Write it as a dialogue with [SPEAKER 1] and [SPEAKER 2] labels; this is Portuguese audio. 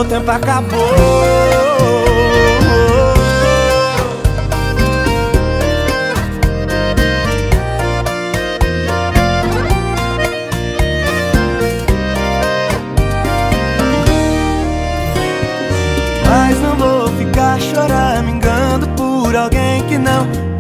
[SPEAKER 1] meu tempo acabou. Mas não vou ficar choramingando por alguém que não